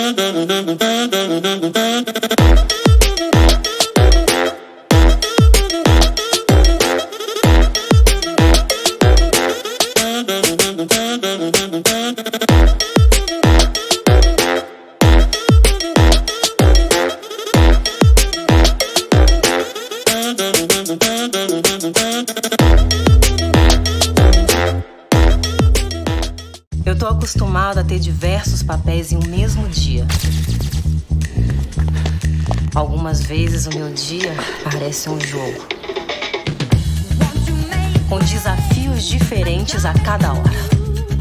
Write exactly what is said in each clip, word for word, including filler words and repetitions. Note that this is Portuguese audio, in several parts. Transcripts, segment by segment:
Eu tô acostumada a ter diversos papéis em um mesmo dia. Algumas vezes o meu dia parece um jogo, com desafios diferentes a cada hora.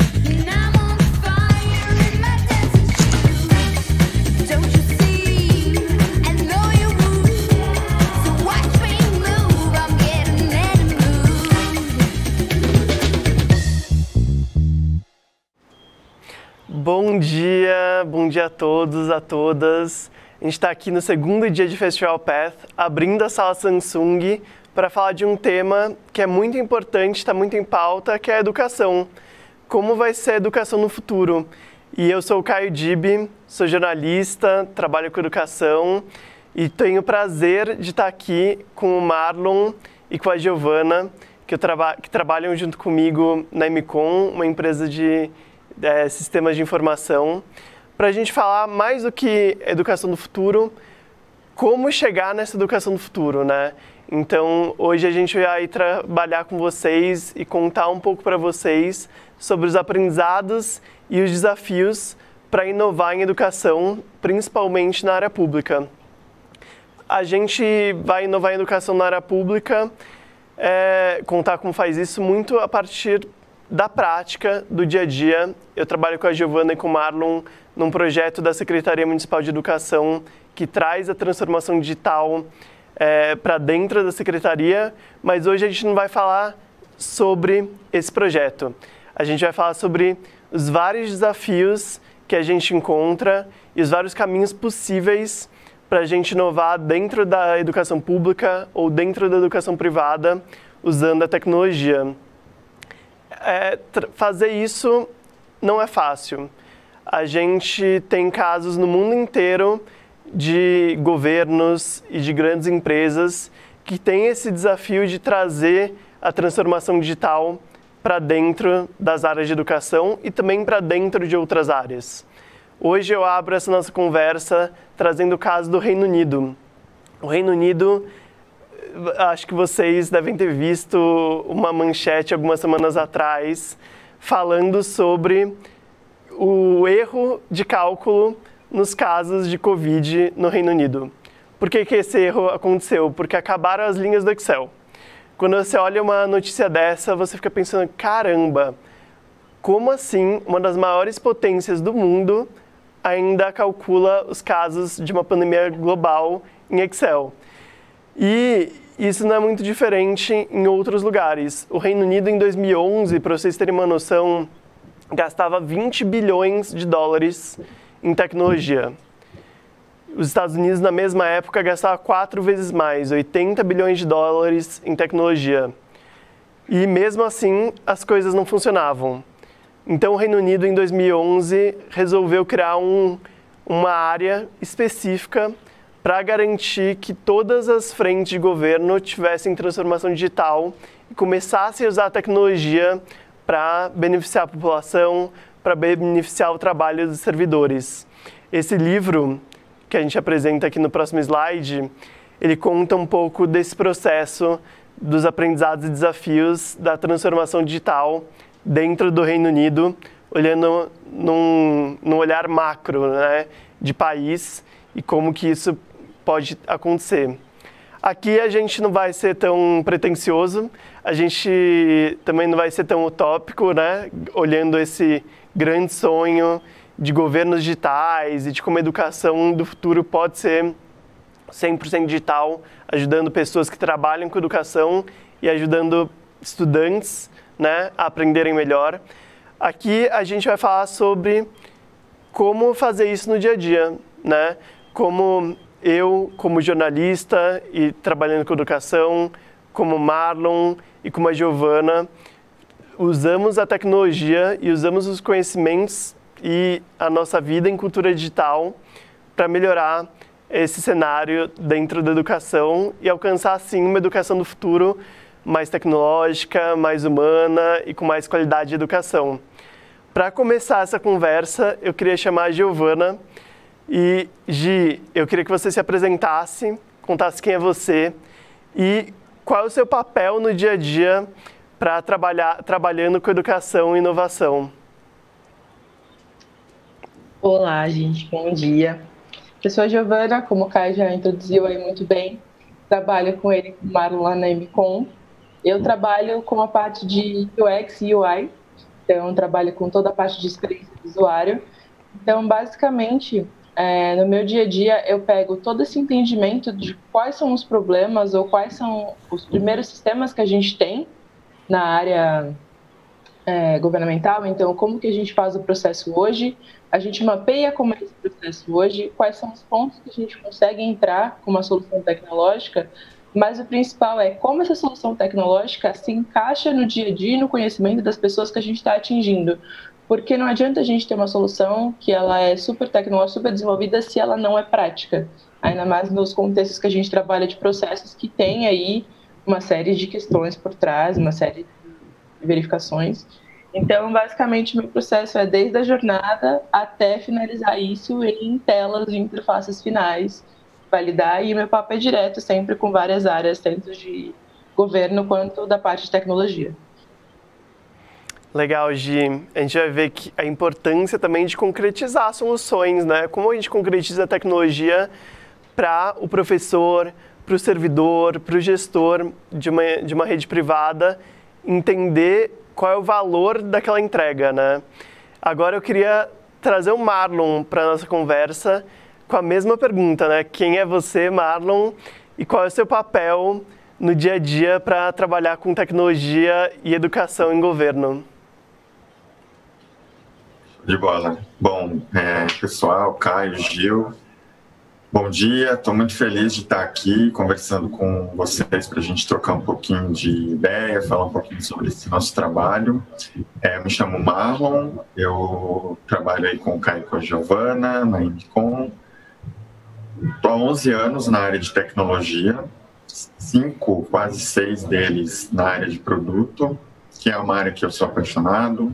Bom dia, bom dia a todos, a todas. A gente está aqui no segundo dia de Festival Path, abrindo a sala Samsung para falar de um tema que é muito importante, está muito em pauta, que é a educação. Como vai ser a educação no futuro? E eu sou o Caio Dib, sou jornalista, trabalho com educação e tenho o prazer de estar aqui com o Marlon e com a Giovana, que, eu traba que trabalham junto comigo na Emicom, uma empresa de É, sistemas de informação, para a gente falar mais do que educação do futuro, como chegar nessa educação do futuro, né? Então, hoje a gente vai trabalhar com vocês e contar um pouco para vocês sobre os aprendizados e os desafios para inovar em educação, principalmente na área pública. A gente vai inovar em educação na área pública, é, contar como faz isso muito a partir da prática, do dia a dia. Eu trabalho com a Giovana e com o Marlon num projeto da Secretaria Municipal de Educação que traz a transformação digital é, para dentro da Secretaria, mas hoje a gente não vai falar sobre esse projeto. A gente vai falar sobre os vários desafios que a gente encontra e os vários caminhos possíveis para a gente inovar dentro da educação pública ou dentro da educação privada usando a tecnologia. É, fazer isso não é fácil. A gente tem casos no mundo inteiro de governos e de grandes empresas que têm esse desafio de trazer a transformação digital para dentro das áreas de educação e também para dentro de outras áreas. Hoje eu abro essa nossa conversa trazendo o caso do Reino Unido. O Reino Unido, acho que vocês devem ter visto uma manchete algumas semanas atrás falando sobre o erro de cálculo nos casos de Covid no Reino Unido. Por que que esse erro aconteceu? Porque acabaram as linhas do Excel. Quando você olha uma notícia dessa, você fica pensando, caramba, como assim uma das maiores potências do mundo ainda calcula os casos de uma pandemia global em Excel? E isso não é muito diferente em outros lugares. O Reino Unido, em dois mil e onze, para vocês terem uma noção, gastava vinte bilhões de dólares em tecnologia. Os Estados Unidos, na mesma época, gastavam quatro vezes mais, oitenta bilhões de dólares em tecnologia. E mesmo assim, as coisas não funcionavam. Então, o Reino Unido, em dois mil e onze, resolveu criar um, uma área específica para garantir que todas as frentes de governo tivessem transformação digital e começassem a usar a tecnologia para beneficiar a população, para beneficiar o trabalho dos servidores. Esse livro, que a gente apresenta aqui no próximo slide, ele conta um pouco desse processo dos aprendizados e desafios da transformação digital dentro do Reino Unido, olhando num, num olhar macro, né, de país e como que isso pode acontecer. Aqui a gente não vai ser tão pretensioso, a gente também não vai ser tão utópico, né? Olhando esse grande sonho de governos digitais e de como a educação do futuro pode ser cem por cento digital, ajudando pessoas que trabalham com educação e ajudando estudantes, né, a aprenderem melhor. Aqui a gente vai falar sobre como fazer isso no dia a dia, né? Como eu, como jornalista e trabalhando com educação, como Marlon e como a Giovana, usamos a tecnologia e usamos os conhecimentos e a nossa vida em cultura digital para melhorar esse cenário dentro da educação e alcançar, assim, uma educação do futuro mais tecnológica, mais humana e com mais qualidade de educação. Para começar essa conversa, eu queria chamar a Giovana. E, Gi, eu queria que você se apresentasse, contasse quem é você e qual é o seu papel no dia a dia para trabalhar trabalhando com educação e inovação. Olá, gente, bom dia. Eu sou a Giovana, como o Caio já introduziu aí muito bem, trabalho com ele, com o Marlon lá na M Com. Eu trabalho com a parte de U X e U I, então trabalho com toda a parte de experiência do usuário. Então, basicamente, é, no meu dia a dia, eu pego todo esse entendimento de quais são os problemas ou quais são os primeiros sistemas que a gente tem na área é, governamental. Então, como que a gente faz o processo hoje? A gente mapeia como é esse processo hoje, quais são os pontos que a gente consegue entrar com uma solução tecnológica, mas o principal é como essa solução tecnológica se encaixa no dia a dia e no conhecimento das pessoas que a gente está atingindo. Porque não adianta a gente ter uma solução que ela é super tecnológica, super desenvolvida, se ela não é prática. Ainda mais nos contextos que a gente trabalha de processos que tem aí uma série de questões por trás, uma série de verificações. Então, basicamente, meu processo é desde a jornada até finalizar isso em telas e interfaces finais, validar, e meu papo é direto sempre com várias áreas, tanto de governo quanto da parte de tecnologia. Legal, Gi. A gente vai ver que a importância também de concretizar soluções, né? Como a gente concretiza a tecnologia para o professor, para o servidor, para o gestor de uma, de uma rede privada entender qual é o valor daquela entrega, né? Agora eu queria trazer o Marlon para a nossa conversa com a mesma pergunta, né? Quem é você, Marlon, e qual é o seu papel no dia a dia para trabalhar com tecnologia e educação em governo? De bola. Bom, é, pessoal, Caio, Gil, bom dia, estou muito feliz de estar aqui conversando com vocês para a gente trocar um pouquinho de ideia, falar um pouquinho sobre esse nosso trabalho. É, eu me chamo Marlon, eu trabalho aí com o Caio e com a Giovana, na M Com. Estou há onze anos na área de tecnologia, cinco, quase seis deles na área de produto, que é uma área que eu sou apaixonado.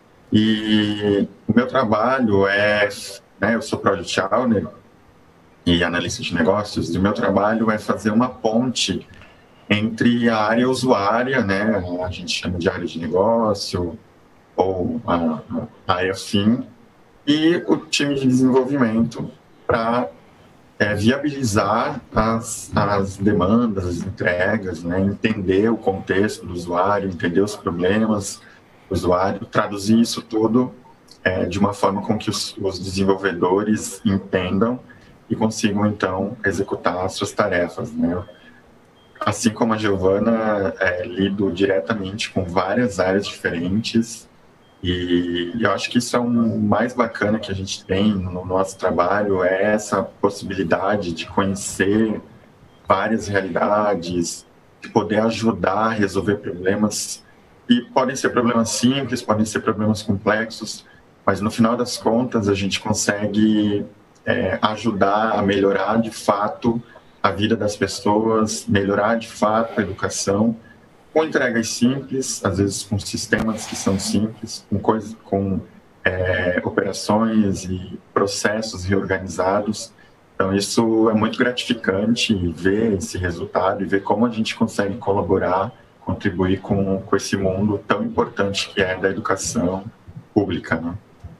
E o meu trabalho é, né, eu sou Product Owner e analista de negócios, e o meu trabalho é fazer uma ponte entre a área usuária, né, a gente chama de área de negócio, ou a, a área fim, e o time de desenvolvimento para é, viabilizar as, as demandas, as entregas, né, entender o contexto do usuário, entender os problemas do usuário, traduzir isso tudo é, de uma forma com que os, os desenvolvedores entendam e consigam, então, executar as suas tarefas, né? Assim como a Giovana, é, lido diretamente com várias áreas diferentes e eu acho que isso é o mais bacana que a gente tem no nosso trabalho, é essa possibilidade de conhecer várias realidades, de poder ajudar a resolver problemas, e podem ser problemas simples, podem ser problemas complexos, mas no final das contas a gente consegue é, ajudar a melhorar de fato a vida das pessoas, melhorar de fato a educação, com entregas simples, às vezes com sistemas que são simples, com, coisas, com é, operações e processos reorganizados. Então isso é muito gratificante ver esse resultado e ver como a gente consegue colaborar, contribuir com, com esse mundo tão importante que é da educação pública, né?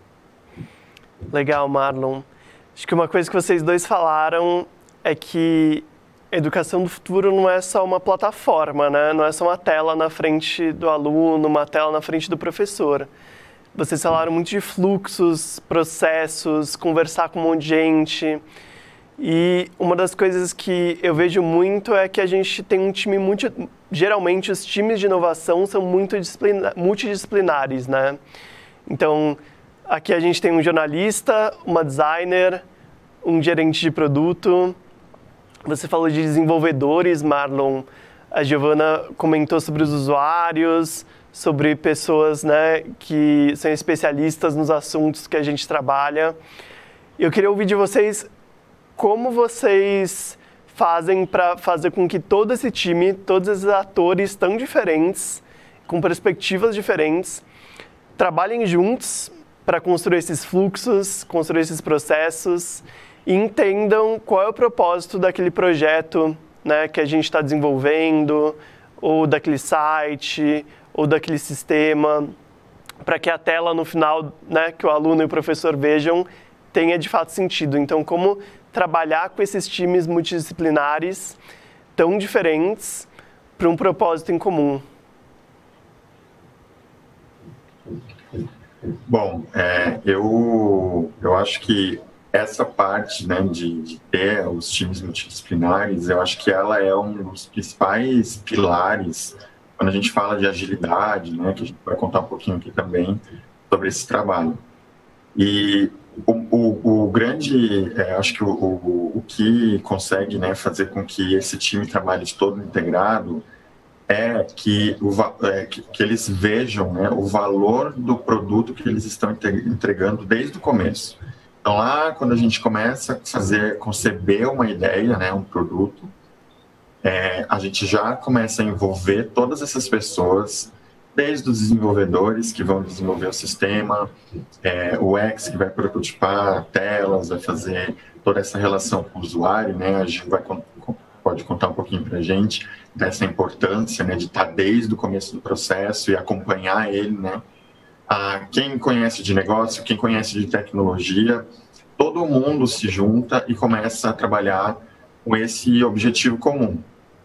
Legal, Marlon. Acho que uma coisa que vocês dois falaram é que a educação do futuro não é só uma plataforma, né? Não é só uma tela na frente do aluno, uma tela na frente do professor. Vocês falaram muito de fluxos, processos, conversar com um monte de gente. E uma das coisas que eu vejo muito é que a gente tem um time muito... Geralmente, os times de inovação são muito multidisciplinares, né? Então, aqui a gente tem um jornalista, uma designer, um gerente de produto. Você falou de desenvolvedores, Marlon. A Giovana comentou sobre os usuários, sobre pessoas, né, que são especialistas nos assuntos que a gente trabalha. Eu queria ouvir de vocês como vocês fazem para fazer com que todo esse time, todos esses atores tão diferentes, com perspectivas diferentes, trabalhem juntos para construir esses fluxos, construir esses processos e entendam qual é o propósito daquele projeto, né, que a gente está desenvolvendo, ou daquele site, ou daquele sistema, para que a tela no final, né, que o aluno e o professor vejam, tenha de fato sentido. Então, como trabalhar com esses times multidisciplinares tão diferentes para um propósito em comum? Bom, é, eu, eu acho que essa parte, né, de, de ter os times multidisciplinares, eu acho que ela é um dos principais pilares quando a gente fala de agilidade, né, que a gente vai contar um pouquinho aqui também sobre esse trabalho. E o, o, o grande, é, acho que o, o, o que consegue, né, fazer com que esse time trabalhe de todo integrado é que, o, é, que, que eles vejam, né, o valor do produto que eles estão entregando desde o começo. Então, lá, quando a gente começa a fazer, conceber uma ideia, né, um produto, é, a gente já começa a envolver todas essas pessoas, desde os desenvolvedores que vão desenvolver o sistema, é, o U X que vai prototipar telas, vai fazer toda essa relação com o usuário, né? A gente vai, pode contar um pouquinho para a gente dessa importância, né, de estar desde o começo do processo e acompanhar ele, né? Ah, quem conhece de negócio, quem conhece de tecnologia, todo mundo se junta e começa a trabalhar com esse objetivo comum.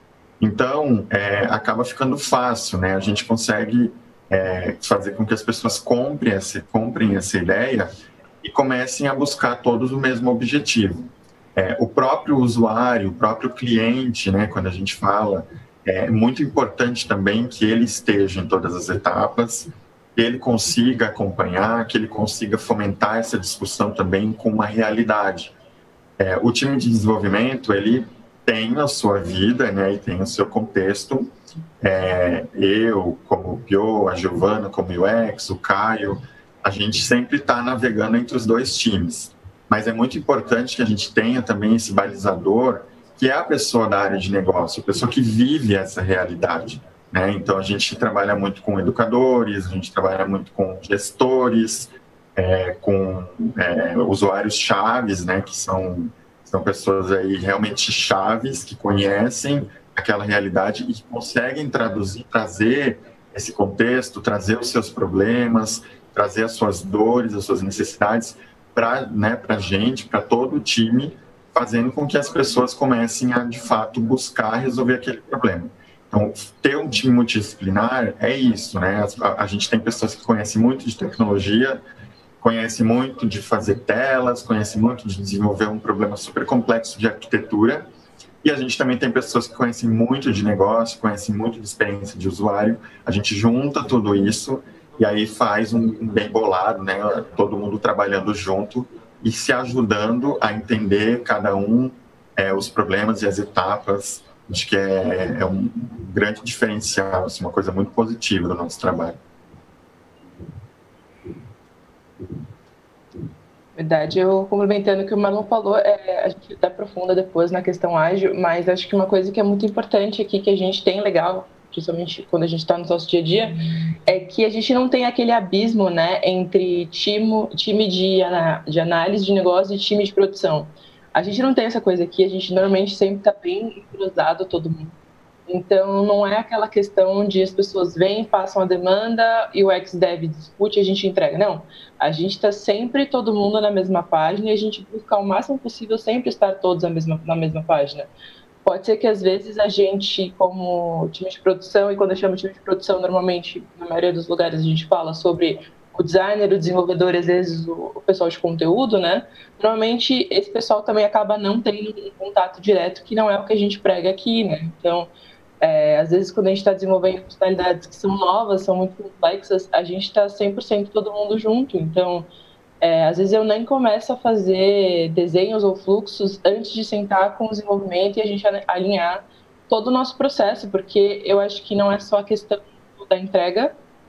Então, é, acaba ficando fácil, né? A gente consegue é, fazer com que as pessoas comprem essa, comprem essa ideia e comecem a buscar todos o mesmo objetivo. É, o próprio usuário, o próprio cliente, né, quando a gente fala, é muito importante também que ele esteja em todas as etapas, que ele consiga acompanhar, que ele consiga fomentar essa discussão também com uma realidade. É, o time de desenvolvimento, ele tem a sua vida, né, e tem o seu contexto. É, eu, como o Pio, a Giovana, como o U X, o Caio, a gente sempre está navegando entre os dois times. Mas é muito importante que a gente tenha também esse balizador, que é a pessoa da área de negócio, a pessoa que vive essa realidade, né? Então, a gente trabalha muito com educadores, a gente trabalha muito com gestores, é, com é, usuários chaves, né, que são... São pessoas aí realmente chaves, que conhecem aquela realidade e que conseguem traduzir, trazer esse contexto, trazer os seus problemas, trazer as suas dores, as suas necessidades para, né, para a gente, para todo o time, fazendo com que as pessoas comecem a, de fato, buscar resolver aquele problema. Então, ter um time multidisciplinar é isso, né? A, a gente tem pessoas que conhecem muito de tecnologia, conhece muito de fazer telas, conhece muito de desenvolver um problema super complexo de arquitetura, e a gente também tem pessoas que conhecem muito de negócio, conhecem muito de experiência de usuário. A gente junta tudo isso e aí faz um bem bolado, né? Todo mundo trabalhando junto e se ajudando a entender cada um é, os problemas e as etapas. Acho que é, é um grande diferencial, assim, uma coisa muito positiva do nosso trabalho. Verdade, eu complementando o que o Marlon falou, é, a gente até aprofunda depois na questão ágil, mas acho que uma coisa que é muito importante aqui, que a gente tem legal, principalmente quando a gente está no nosso dia a dia, é que a gente não tem aquele abismo, né, entre time, time de, de análise de negócio e time de produção. A gente não tem essa coisa aqui, a gente normalmente sempre está bem entrosado todo mundo. Então, não é aquela questão de as pessoas vêm, passam a demanda e o ex-dev discute e a gente entrega. Não, a gente está sempre todo mundo na mesma página e a gente busca o máximo possível sempre estar todos na mesma, na mesma página. Pode ser que às vezes a gente, como time de produção, e quando eu chamo time de produção, normalmente, na maioria dos lugares a gente fala sobre o designer, o desenvolvedor, às vezes o, o pessoal de conteúdo, né? Normalmente esse pessoal também acaba não tendo um contato direto, que não é o que a gente prega aqui, né? Então, É, às vezes, quando a gente está desenvolvendo funcionalidades que são novas, são muito complexas, a gente está cem por cento todo mundo junto. Então, é, às vezes eu nem começo a fazer desenhos ou fluxos antes de sentar com o desenvolvimento e a gente alinhar todo o nosso processo, porque eu acho que não é só a questão da entrega,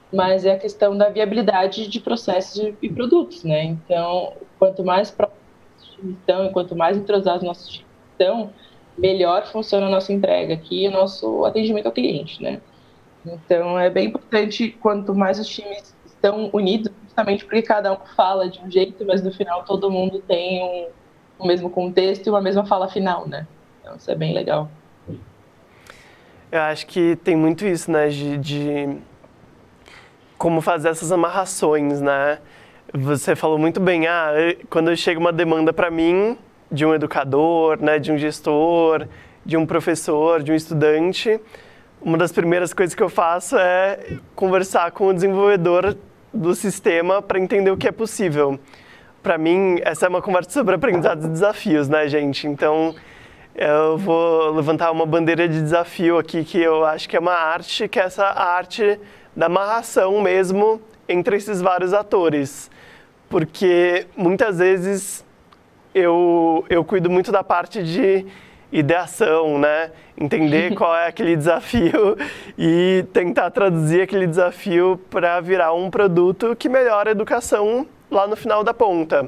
mas é a questão da viabilidade de processos e produtos, né? Então, quanto mais próximos os times estão e quanto mais entrosados os nossos times estão, melhor funciona a nossa entrega aqui e o nosso atendimento ao cliente, né? Então, é bem importante quanto mais os times estão unidos, justamente porque cada um fala de um jeito, mas no final todo mundo tem um, o mesmo contexto e uma mesma fala final, né? Então, isso é bem legal. Eu acho que tem muito isso, né, de, de como fazer essas amarrações, né? Você falou muito bem, ah, quando chega uma demanda para mim, de um educador, né, de um gestor, de um professor, de um estudante, uma das primeiras coisas que eu faço é conversar com o desenvolvedor do sistema para entender o que é possível. Para mim, essa é uma conversa sobre aprendizados e desafios, né, gente? Então, eu vou levantar uma bandeira de desafio aqui, que eu acho que é uma arte, que é essa arte da amarração mesmo entre esses vários atores. Porque muitas vezes eu, eu cuido muito da parte de ideação, né? Entender qual é aquele desafio e tentar traduzir aquele desafio para virar um produto que melhora a educação lá no final da ponta.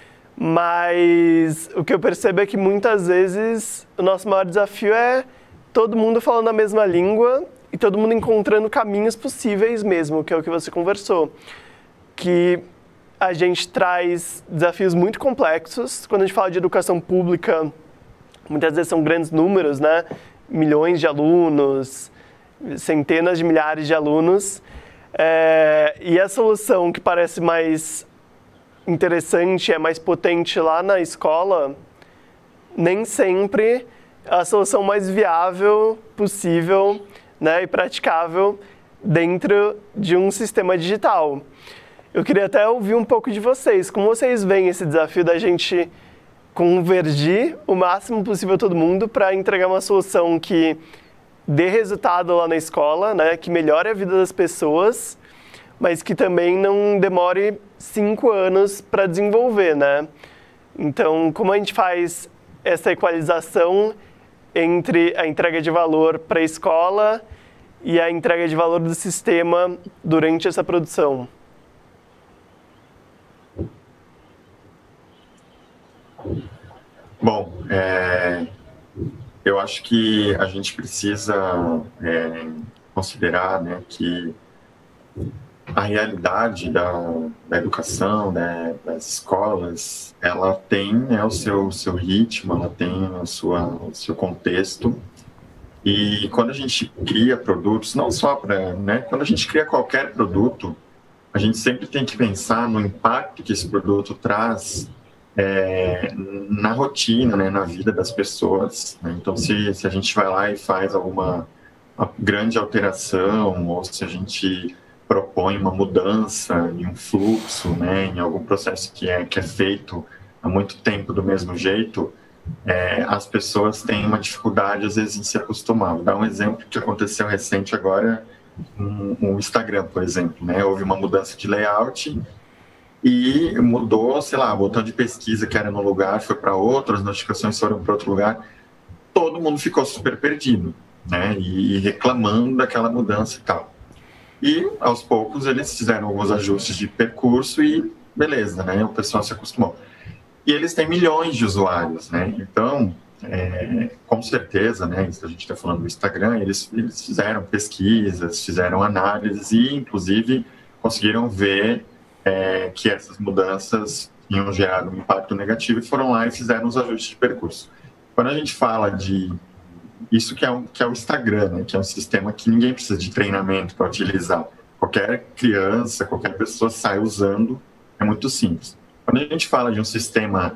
Mas o que eu percebo é que muitas vezes o nosso maior desafio é todo mundo falando a mesma língua e todo mundo encontrando caminhos possíveis mesmo, que é o que você conversou. Que a gente traz desafios muito complexos. Quando a gente fala de educação pública, muitas vezes são grandes números, né? Milhões de alunos, centenas de milhares de alunos. É, e a solução que parece mais interessante, é mais potente lá na escola, nem sempre é a solução mais viável possível, né, e praticável dentro de um sistema digital. Eu queria até ouvir um pouco de vocês, como vocês veem esse desafio da gente convergir o máximo possível todo mundo para entregar uma solução que dê resultado lá na escola, né, que melhore a vida das pessoas, mas que também não demore cinco anos para desenvolver, né? Então, como a gente faz essa equalização entre a entrega de valor para a escola e a entrega de valor do sistema durante essa produção? Bom, é, eu acho que a gente precisa é, considerar, né, que a realidade da, da educação, né, das escolas, ela tem, né, o seu, seu ritmo, ela tem a sua, o seu contexto. E quando a gente cria produtos, não só para, né, quando a gente cria qualquer produto, a gente sempre tem que pensar no impacto que esse produto traz é, na rotina, né, na vida das pessoas. Né? Então, se, se a gente vai lá e faz alguma grande alteração, ou se a gente propõe uma mudança em um fluxo, né, em algum processo que é, que é feito há muito tempo do mesmo jeito, é, as pessoas têm uma dificuldade, às vezes, em se acostumar. Vou dar um exemplo que aconteceu recente agora no um, um Instagram, por exemplo. Né? Houve uma mudança de layout e mudou, sei lá, o botão de pesquisa que era num lugar foi para outro, as notificações foram para outro lugar. Todo mundo ficou super perdido, né, e reclamando daquela mudança e tal. E, aos poucos, eles fizeram alguns ajustes de percurso e beleza, né? O pessoal se acostumou. E eles têm milhões de usuários, né? Então, é, com certeza, né? Isso a gente está falando do Instagram, eles, eles fizeram pesquisas, fizeram análises e, inclusive, conseguiram ver é, que essas mudanças iam gerar um impacto negativo e foram lá e fizeram os ajustes de percurso. Quando a gente fala de isso que é, um, que é o Instagram, né? Que é um sistema que ninguém precisa de treinamento para utilizar. Qualquer criança, qualquer pessoa sai usando, é muito simples. Quando a gente fala de um sistema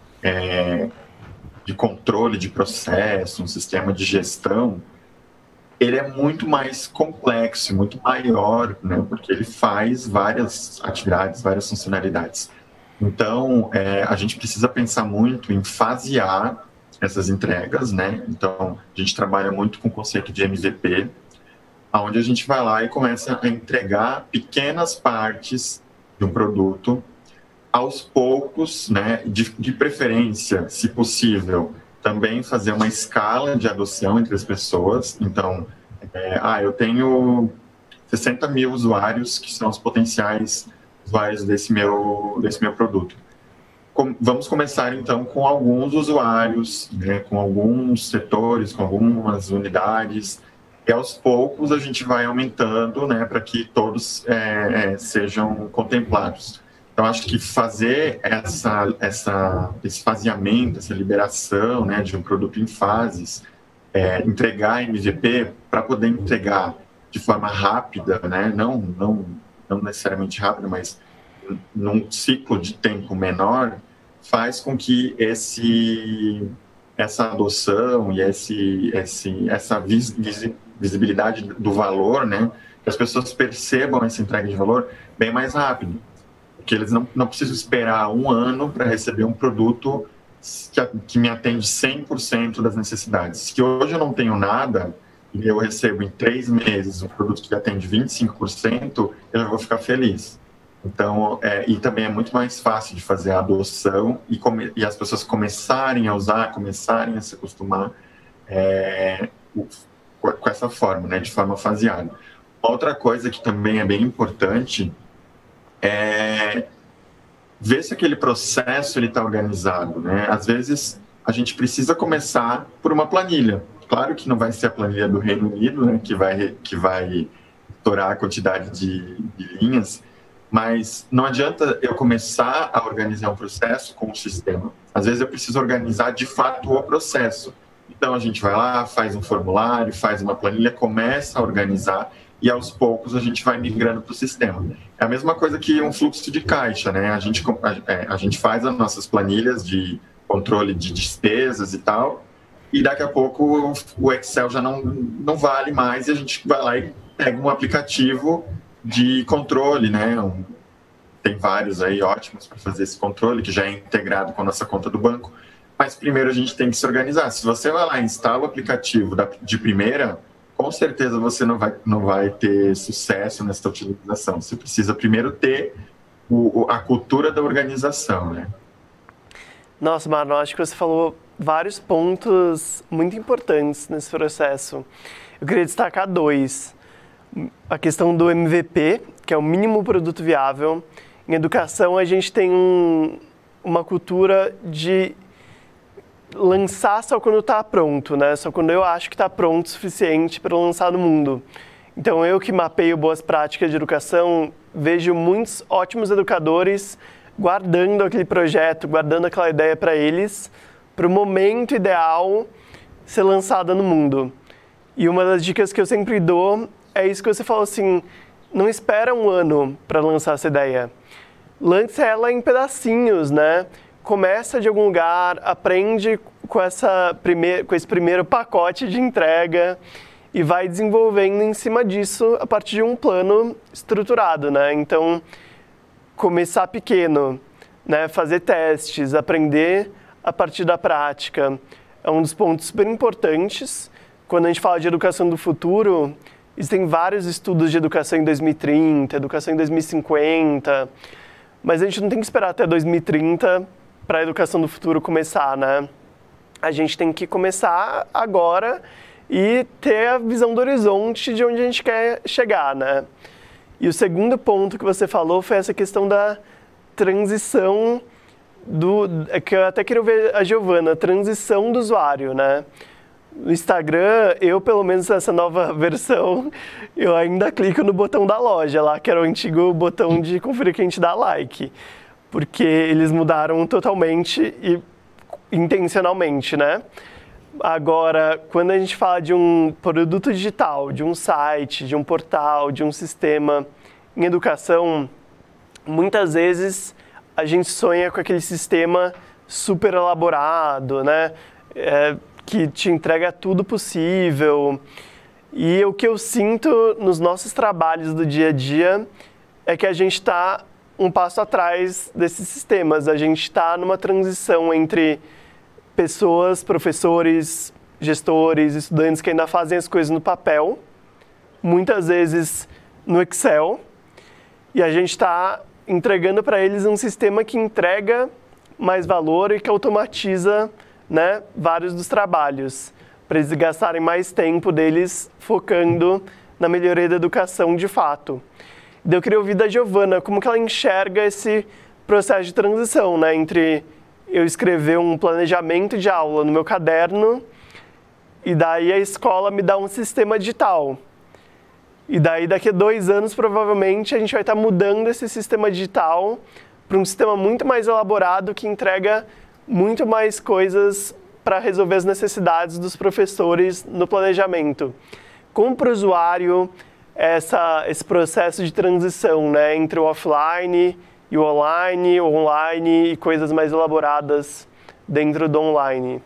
é, de controle de processo, um sistema de gestão, ele é muito mais complexo, muito maior, né? Porque ele faz várias atividades, várias funcionalidades. Então, é, a gente precisa pensar muito em fasear essas entregas, né? Então, a gente trabalha muito com o conceito de M V P, onde a gente vai lá e começa a entregar pequenas partes de um produto aos poucos, né? De, de preferência, se possível, também fazer uma escala de adoção entre as pessoas. Então, é, ah, eu tenho sessenta mil usuários que são os potenciais usuários desse meu, desse meu produto. Com, vamos começar, então, com alguns usuários, né, com alguns setores, com algumas unidades, e aos poucos a gente vai aumentando, né, para que todos é, é, sejam contemplados. Então, acho que fazer essa, essa, esse faseamento, essa liberação, né, de um produto em fases, é, entregar M V P para poder entregar de forma rápida, né, não, não, não necessariamente rápida, mas num ciclo de tempo menor, faz com que esse, essa adoção e esse, esse, essa vis, visibilidade do valor, né, que as pessoas percebam essa entrega de valor bem mais rápido. Porque eles não, não precisam esperar um ano para receber um produto que, que me atende cem por cento das necessidades. Se hoje eu não tenho nada e eu recebo em três meses um produto que atende vinte e cinco por cento, eu já vou ficar feliz. Então, é, e também é muito mais fácil de fazer a adoção e, come, e as pessoas começarem a usar, começarem a se acostumar é, com, com essa forma, né, de forma faseada. Outra coisa que também é bem importante é ver se aquele processo ele está organizado, né? Às vezes, a gente precisa começar por uma planilha. Claro que não vai ser a planilha do Reino Unido, né, que vai, que vai estourar a quantidade de, de linhas, mas não adianta eu começar a organizar um processo com um sistema. Às vezes eu preciso organizar de fato o processo. Então a gente vai lá, faz um formulário, faz uma planilha, começa a organizar e aos poucos a gente vai migrando para o sistema. É a mesma coisa que um fluxo de caixa, né? A gente, a, a gente faz as nossas planilhas de controle de despesas e tal, e daqui a pouco o Excel já não, não vale mais e a gente vai lá e pega um aplicativo de controle, né? Um, tem vários aí ótimos para fazer esse controle, que já é integrado com a nossa conta do banco, mas primeiro a gente tem que se organizar. Se você vai lá e instala o aplicativo da, de primeira, com certeza você não vai, não vai ter sucesso nessa utilização. Você precisa primeiro ter o, a cultura da organização, né? Nossa, Marlon, acho que você falou vários pontos muito importantes nesse processo. Eu queria destacar dois. A questão do M V P, que é o mínimo produto viável. Em educação, a gente tem um, uma cultura de lançar só quando está pronto, né? Só quando eu acho que está pronto o suficiente para lançar no mundo. Então, eu que mapeio boas práticas de educação, vejo muitos ótimos educadores guardando aquele projeto, guardando aquela ideia para eles, para o momento ideal ser lançada no mundo. E uma das dicas que eu sempre dou é isso que você falou, assim, não espera um ano para lançar essa ideia. Lance ela em pedacinhos, né? Começa de algum lugar, aprende com, essa primeir, com esse primeiro pacote de entrega e vai desenvolvendo em cima disso a partir de um plano estruturado, né? Então, começar pequeno, né? Fazer testes, aprender a partir da prática. É um dos pontos super importantes. Quando a gente fala de educação do futuro, existem vários estudos de educação em dois mil e trinta, educação em dois mil e cinquenta, mas a gente não tem que esperar até dois mil e trinta para a educação do futuro começar, né? A gente tem que começar agora e ter a visão do horizonte de onde a gente quer chegar, né? E o segundo ponto que você falou foi essa questão da transição do... É que eu até queria ver a Giovana, a transição do usuário, né? No Instagram, eu, pelo menos nessa nova versão, eu ainda clico no botão da loja lá, que era o antigo botão de conferir que a gente dá like. Porque eles mudaram totalmente e intencionalmente, né? Agora, quando a gente fala de um produto digital, de um site, de um portal, de um sistema em educação, muitas vezes a gente sonha com aquele sistema super elaborado, né? É, que te entrega tudo possível. E o que eu sinto nos nossos trabalhos do dia a dia é que a gente está um passo atrás desses sistemas. A gente está numa transição entre pessoas, professores, gestores, estudantes que ainda fazem as coisas no papel, muitas vezes no Excel, e a gente está entregando para eles um sistema que entrega mais valor e que automatiza, né, vários dos trabalhos, para eles gastarem mais tempo deles focando na melhoria da educação de fato. Daí eu queria ouvir da Giovana como que ela enxerga esse processo de transição, né, entre eu escrever um planejamento de aula no meu caderno e daí a escola me dá um sistema digital. E daí daqui a dois anos, provavelmente, a gente vai estar mudando esse sistema digital para um sistema muito mais elaborado que entrega muito mais coisas para resolver as necessidades dos professores no planejamento. Como para o usuário, essa, esse processo de transição, né, entre o offline e o online, o online e coisas mais elaboradas dentro do online?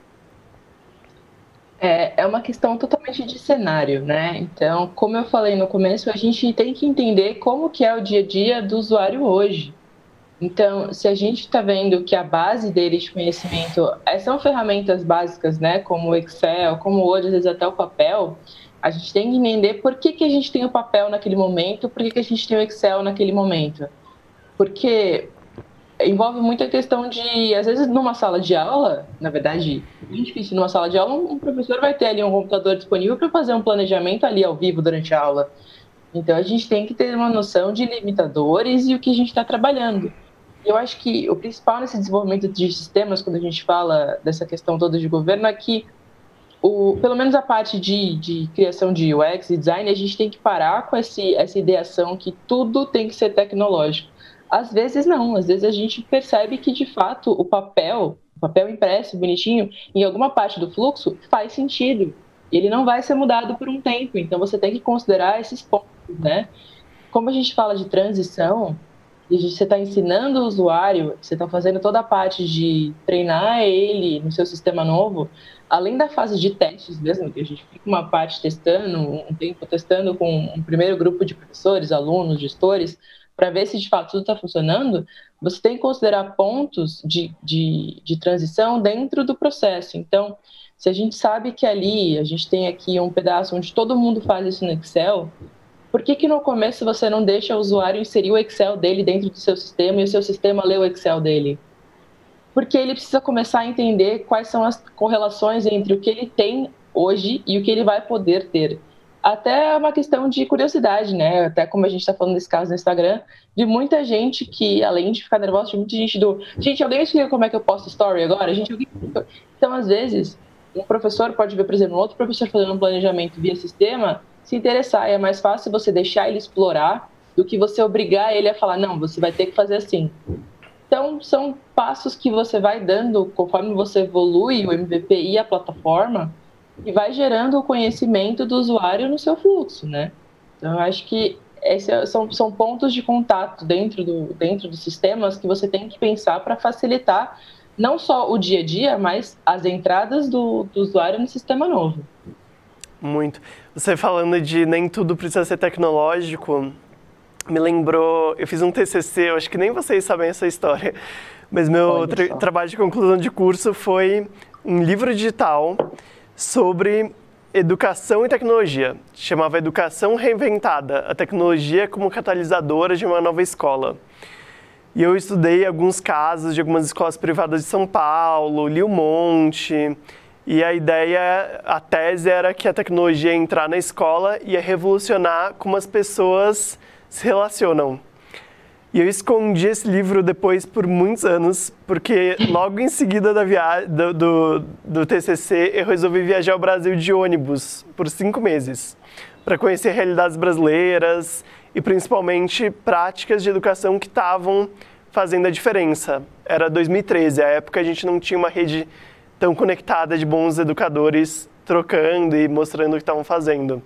É, é uma questão totalmente de cenário, né? Então, como eu falei no começo, a gente tem que entender como que é o dia a dia do usuário hoje. Então, se a gente está vendo que a base dele de conhecimento são ferramentas básicas, né? Como o Excel, como o Word, às vezes até o papel, a gente tem que entender por que, que a gente tem o papel naquele momento, por que, que a gente tem o Excel naquele momento. Porque envolve muita questão de, às vezes, numa sala de aula, na verdade, é bem difícil, numa sala de aula, um professor vai ter ali um computador disponível para fazer um planejamento ali ao vivo durante a aula. Então, a gente tem que ter uma noção de limitadores e o que a gente está trabalhando. Eu acho que o principal nesse desenvolvimento de sistemas, quando a gente fala dessa questão toda de governo, é que, o, pelo menos a parte de, de criação de U X e design, a gente tem que parar com esse, essa ideação que tudo tem que ser tecnológico. Às vezes não, às vezes a gente percebe que, de fato, o papel, o papel impresso, bonitinho, em alguma parte do fluxo, faz sentido. Ele não vai ser mudado por um tempo, então você tem que considerar esses pontos, né? Como a gente fala de transição, e você está ensinando o usuário, você está fazendo toda a parte de treinar ele no seu sistema novo, além da fase de testes mesmo, que a gente fica uma parte testando, um tempo testando com um primeiro grupo de professores, alunos, gestores, para ver se de fato tudo está funcionando, você tem que considerar pontos de, de, de transição dentro do processo. Então, se a gente sabe que ali, a gente tem aqui um pedaço onde todo mundo faz isso no Excel, por que que no começo você não deixa o usuário inserir o Excel dele dentro do seu sistema e o seu sistema lê o Excel dele? Porque ele precisa começar a entender quais são as correlações entre o que ele tem hoje e o que ele vai poder ter. Até é uma questão de curiosidade, né? Até como a gente está falando nesse caso no Instagram, de muita gente que, além de ficar nervosa, de muita gente do... Gente, alguém me explica como é que eu posto story agora? Gente, alguém... Então, às vezes, um professor pode ver, por exemplo, um outro professor fazendo um planejamento via sistema, se interessar. E é mais fácil você deixar ele explorar do que você obrigar ele a falar, não, você vai ter que fazer assim. Então, são passos que você vai dando conforme você evolui o M V P e a plataforma, e vai gerando o conhecimento do usuário no seu fluxo, né? Então, eu acho que esses são, são pontos de contato dentro, do, dentro dos sistemas que você tem que pensar para facilitar não só o dia a dia, mas as entradas do, do usuário no sistema novo. Muito. Você falando de nem tudo precisa ser tecnológico, me lembrou, eu fiz um T C C, eu acho que nem vocês sabem essa história, mas meu tra trabalho de conclusão de curso foi um livro digital sobre educação e tecnologia. Chamava Educação Reinventada, a tecnologia como catalisadora de uma nova escola. E eu estudei alguns casos de algumas escolas privadas de São Paulo, li um monte, e a ideia, a tese era que a tecnologia ia entrar na escola e ia revolucionar como as pessoas se relacionam. E eu escondi esse livro depois por muitos anos, porque logo em seguida da via... do, do, do T C C eu resolvi viajar ao Brasil de ônibus por cinco meses, para conhecer realidades brasileiras e principalmente práticas de educação que estavam fazendo a diferença. Era dois mil e treze, a época a gente não tinha uma rede tão conectada de bons educadores trocando e mostrando o que estavam fazendo.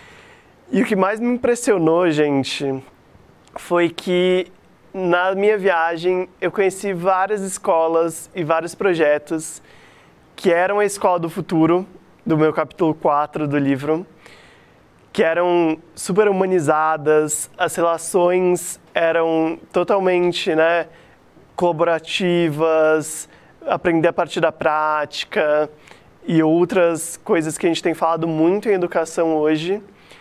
E o que mais me impressionou, gente, foi que na minha viagem eu conheci várias escolas e vários projetos que eram a escola do futuro, do meu capítulo quatro do livro, que eram super humanizadas, as relações eram totalmente, né, colaborativas, aprender a partir da prática e outras coisas que a gente tem falado muito em educação hoje.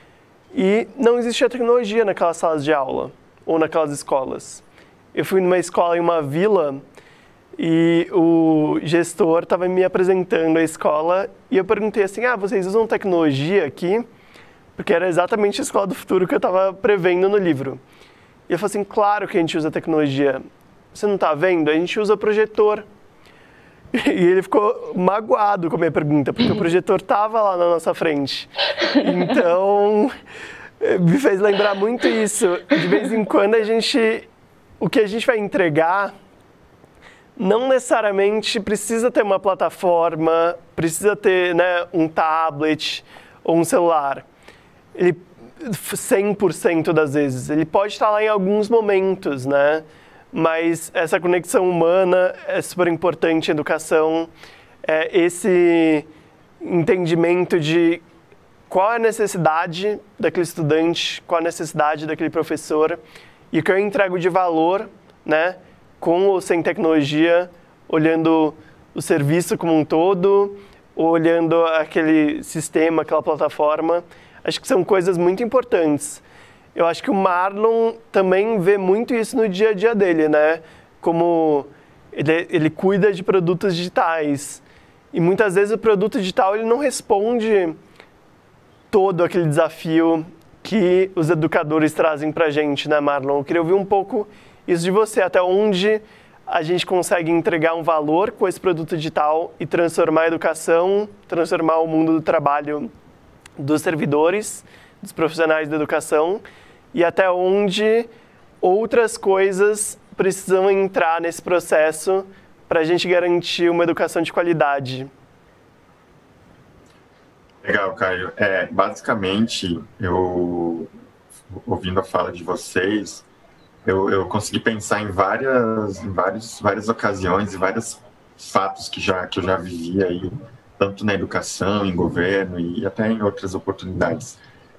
E não existia tecnologia naquelas salas de aula ou naquelas escolas. Eu fui numa escola em uma vila e o gestor estava me apresentando a escola e eu perguntei assim, ah, vocês usam tecnologia aqui? porque era exatamente a escola do futuro que eu estava prevendo no livro. E eu falei assim, claro que a gente usa tecnologia. Você não está vendo? A gente usa projetor. E ele ficou magoado com a minha pergunta, porque o projetor estava lá na nossa frente. Então, me fez lembrar muito isso. De vez em quando, a gente, o que a gente vai entregar não necessariamente precisa ter uma plataforma, precisa ter, né, um tablet ou um celular. Ele, cem por cento das vezes. Ele pode estar lá em alguns momentos, né? Mas essa conexão humana é super importante, a educação, é esse entendimento de qual é a necessidade daquele estudante, qual é a necessidade daquele professor e o que eu entrego de valor, né, com ou sem tecnologia, olhando o serviço como um todo, olhando aquele sistema, aquela plataforma. Acho que são coisas muito importantes. Eu acho que o Marlon também vê muito isso no dia a dia dele, né? Como ele, ele cuida de produtos digitais. E muitas vezes o produto digital ele não responde todo aquele desafio que os educadores trazem para a gente, né, Marlon? Eu queria ouvir um pouco isso de você, até onde a gente consegue entregar um valor com esse produto digital e transformar a educação, transformar o mundo do trabalho dos servidores, dos profissionais da educação, e até onde outras coisas precisam entrar nesse processo para a gente garantir uma educação de qualidade. Legal, Caio. É, basicamente, eu, ouvindo a fala de vocês, eu, eu consegui pensar em várias, em vários, várias ocasiões e vários fatos que, já, que eu já vivi aí, tanto na educação, em governo e até em outras oportunidades.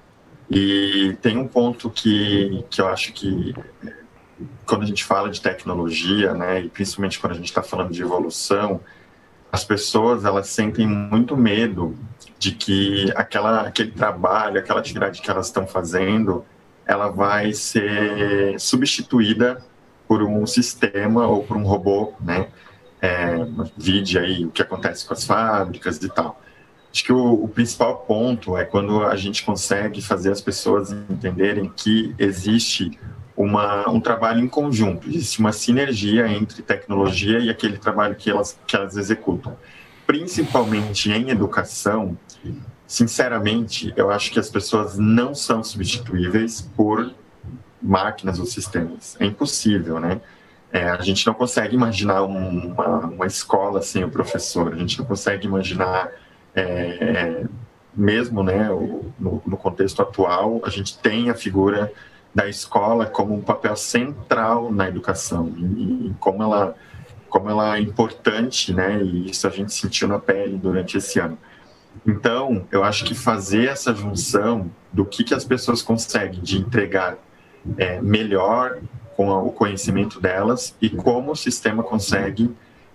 E tem um ponto que, que eu acho que, quando a gente fala de tecnologia, né, e principalmente quando a gente está falando de evolução, as pessoas elas sentem muito medo de que aquela, aquele trabalho, aquela atividade que elas estão fazendo, ela vai ser substituída por um sistema ou por um robô, né? É, vide aí o que acontece com as fábricas e tal. Acho que o, o principal ponto é quando a gente consegue fazer as pessoas entenderem que existe uma, um trabalho em conjunto, existe uma sinergia entre tecnologia e aquele trabalho que elas, que elas executam. Principalmente em educação, sinceramente, eu acho que as pessoas não são substituíveis por máquinas ou sistemas. É impossível, né? É, a gente não consegue imaginar um, uma, uma escola sem o professor, a gente não consegue imaginar, é, é, mesmo, né, o, no, no contexto atual, a gente tem a figura da escola como um papel central na educação, e, e como ela, como ela é importante, né, e isso a gente sentiu na pele durante esse ano. Então, eu acho que fazer essa junção do que, que as pessoas conseguem de entregar é, melhor com o conhecimento delas e como o sistema consegue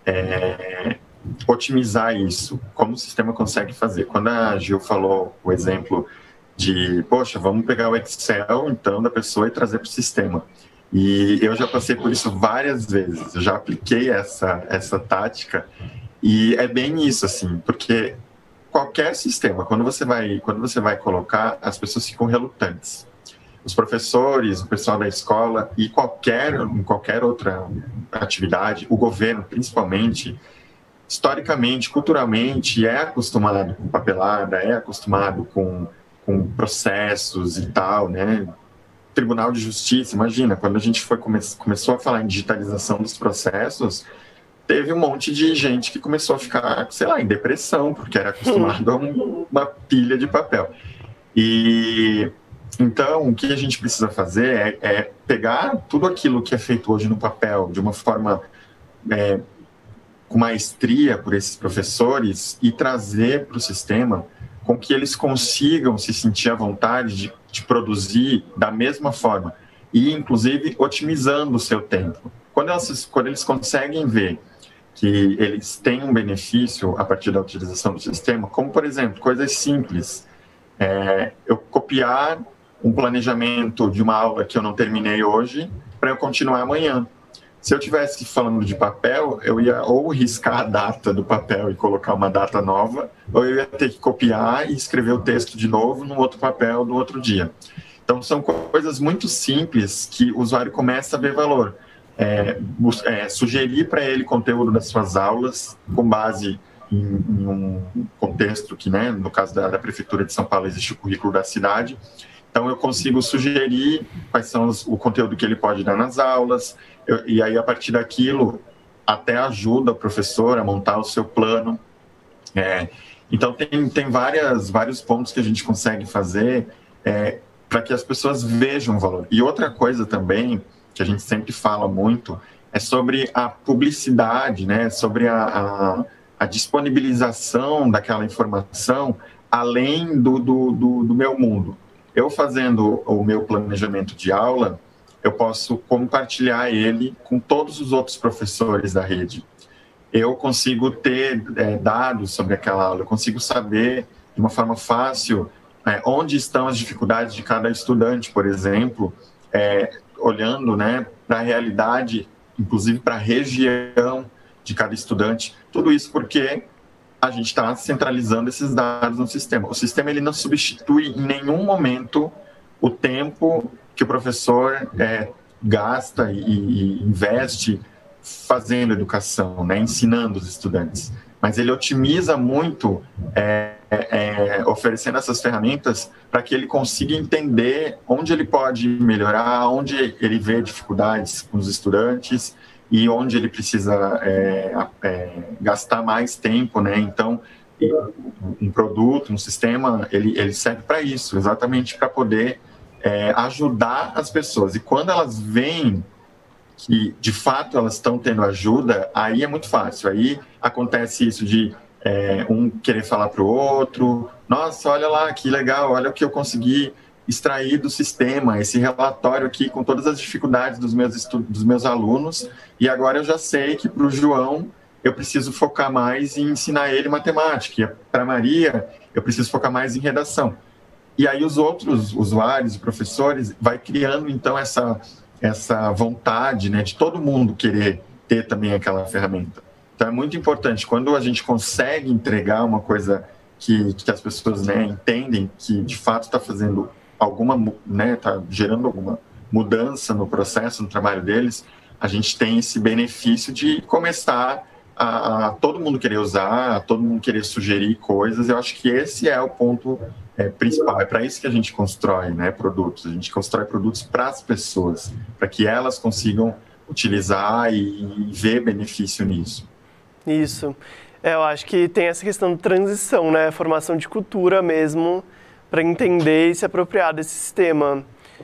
é, otimizar isso, como o sistema consegue fazer. Quando a Gil falou o exemplo de, poxa, vamos pegar o Excel, então, da pessoa e trazer para o sistema. E eu já passei por isso várias vezes, eu já apliquei essa, essa tática e é bem isso, assim, porque qualquer sistema, quando você vai, quando você vai colocar, as pessoas ficam relutantes. Os professores, o pessoal da escola e qualquer, qualquer outra atividade, o governo principalmente, historicamente, culturalmente, é acostumado com papelada, é acostumado com, com processos e tal, né? Tribunal de Justiça, imagina, quando a gente foi, come, começou a falar em digitalização dos processos, teve um monte de gente que começou a ficar, sei lá, em depressão, porque era acostumado a um, uma pilha de papel. E então, o que a gente precisa fazer é, é pegar tudo aquilo que é feito hoje no papel de uma forma é, com maestria por esses professores e trazer para o sistema com que eles consigam se sentir à vontade de, de produzir da mesma forma e, inclusive, otimizando o seu tempo. Quando, elas, quando eles conseguem ver que eles têm um benefício a partir da utilização do sistema, como, por exemplo, coisas simples, é, eu copiar um planejamento de uma aula que eu não terminei hoje para eu continuar amanhã. Se eu tivesse falando de papel, eu ia ou riscar a data do papel e colocar uma data nova, ou eu ia ter que copiar e escrever o texto de novo no outro papel no outro dia. Então, são coisas muito simples que o usuário começa a ver valor. É, é, sugerir para ele conteúdo das suas aulas com base em, em um contexto que, né, no caso da, da Prefeitura de São Paulo, existe o currículo da cidade. Então, eu consigo sugerir quais são os, o conteúdo que ele pode dar nas aulas, eu, e aí, a partir daquilo, até ajuda o professor a montar o seu plano. É, então, tem, tem várias, vários pontos que a gente consegue fazer é, para que as pessoas vejam o valor. E outra coisa também, que a gente sempre fala muito, é sobre a publicidade, né? Sobre a, a, a disponibilização daquela informação além do, do, do, do meu mundo. Eu fazendo o meu planejamento de aula, eu posso compartilhar ele com todos os outros professores da rede. Eu consigo ter é, dados sobre aquela aula, eu consigo saber de uma forma fácil é, onde estão as dificuldades de cada estudante, por exemplo, é, olhando, né, para a realidade, inclusive para a região de cada estudante. Tudo isso porque a gente está centralizando esses dados no sistema. O sistema ele não substitui em nenhum momento o tempo que o professor é, gasta e, e investe fazendo educação, né, ensinando os estudantes. Mas ele otimiza muito, é, é, oferecendo essas ferramentas para que ele consiga entender onde ele pode melhorar, onde ele vê dificuldades com os estudantes e onde ele precisa é, é, gastar mais tempo, né? Então, um produto, um sistema, ele, ele serve para isso, exatamente para poder é, ajudar as pessoas. E quando elas veem que, de fato, elas estão tendo ajuda, aí é muito fácil. Aí acontece isso de é, um querer falar para o outro, nossa, olha lá, que legal, olha o que eu consegui extrair do sistema, esse relatório aqui com todas as dificuldades dos meus, estu- dos meus alunos, e agora eu já sei que para o João eu preciso focar mais em ensinar ele matemática, e para a Maria eu preciso focar mais em redação. E aí os outros usuários, professores, vai criando então essa, essa vontade, né, de todo mundo querer ter também aquela ferramenta. Então é muito importante, quando a gente consegue entregar uma coisa que, que as pessoas, né, entendem que de fato está fazendo alguma, né, está gerando alguma mudança no processo, no trabalho deles, a gente tem esse benefício de começar a, a todo mundo querer usar, a todo mundo querer sugerir coisas. Eu acho que esse é o ponto é, principal. É para isso que a gente constrói, né, produtos. A gente constrói produtos para as pessoas, para que elas consigam utilizar e, e ver benefício nisso. Isso. É, eu acho que tem essa questão de transição, né, formação de cultura mesmo, para entender e se apropriar desse sistema.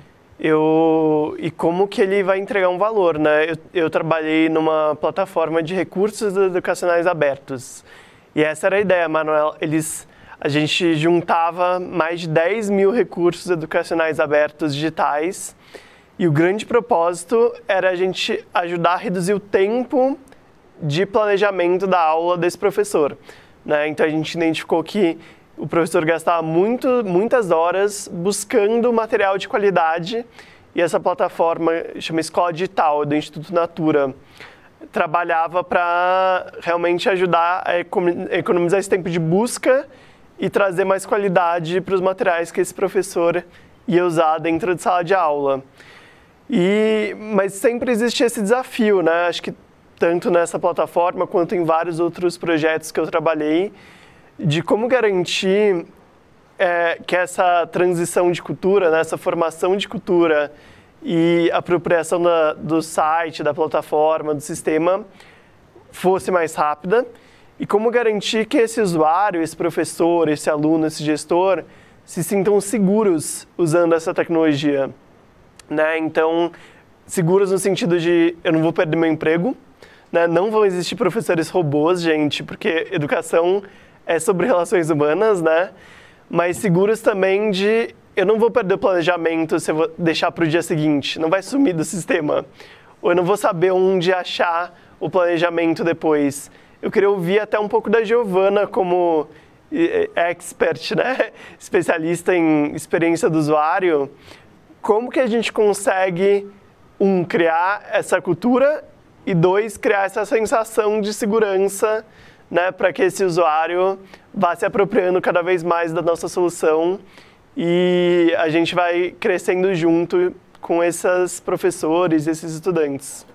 Eu, e como que ele vai entregar um valor, né? Eu, eu trabalhei numa plataforma de recursos educacionais abertos. E essa era a ideia, Manuel. Eles, a gente juntava mais de dez mil recursos educacionais abertos digitais. E o grande propósito era a gente ajudar a reduzir o tempo de planejamento da aula desse professor, né? Então a gente identificou que o professor gastava muito, muitas horas buscando material de qualidade, e essa plataforma, chama Escola Digital, do Instituto Natura, trabalhava para realmente ajudar a economizar esse tempo de busca e trazer mais qualidade para os materiais que esse professor ia usar dentro de sala de aula. E, mas sempre existe esse desafio, né? Acho que tanto nessa plataforma quanto em vários outros projetos que eu trabalhei, de como garantir é, que essa transição de cultura, né, essa formação de cultura e apropriação da, do site, da plataforma, do sistema fosse mais rápida, e como garantir que esse usuário, esse professor, esse aluno, esse gestor se sintam seguros usando essa tecnologia, né? Então, seguros no sentido de eu não vou perder meu emprego, né? Não vão existir professores robôs, gente, porque educação é sobre relações humanas, né? Mas seguros também de eu não vou perder o planejamento se eu vou deixar para o dia seguinte, não vai sumir do sistema. Ou eu não vou saber onde achar o planejamento depois. Eu queria ouvir até um pouco da Giovana como expert, né? Especialista em experiência do usuário. Como que a gente consegue, um, criar essa cultura e dois, criar essa sensação de segurança, né, para que esse usuário vá se apropriando cada vez mais da nossa solução e a gente vai crescendo junto com esses professores, esses estudantes.